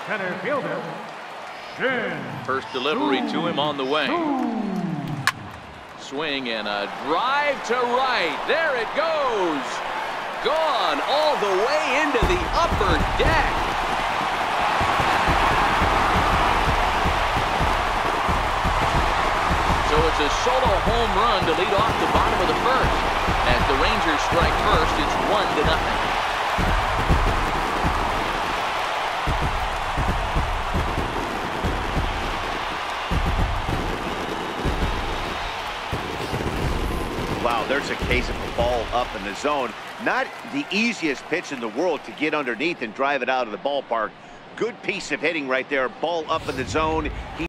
center fielder, Shin. First delivery to him on the way. Swing and a drive to right. There it goes. Gone all the way into the upper deck. So it's a solo home run to lead off the bottom of the first. As the Rangers strike first, it's 1-0. Wow, there's a case of a ball up in the zone. Not the easiest pitch in the world to get underneath and drive it out of the ballpark. Good piece of hitting right there. Ball up in the zone.